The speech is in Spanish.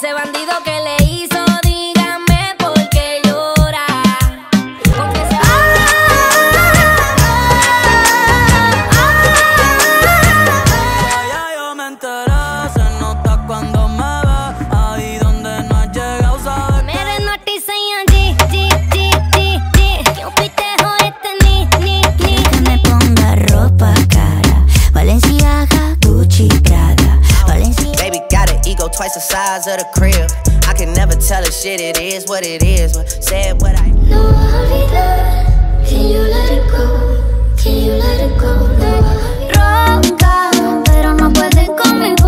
ese bandido que le hizo, dígame por qué llora. Confiesa. Ya yo me enteré, se nota cuando me ve, ahí donde no has llegado, sabes. मेरे naughty सैया जी जी जी जी जी, क्यों पीते हो इतनी नी नी? Que me ponga ropa cara, Balenciaga, Gucci, Prada, Balenciaga. Baby got an ego twice the size of the crib. I can never tell a shit, it is what it is. Say it what I. No olvidar, can you let it go? Can you let it go? No olvidar. Ronca, pero no puede conmigo.